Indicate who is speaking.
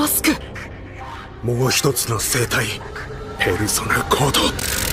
Speaker 1: マスク。
Speaker 2: もう一つの生態、ペルソナコード。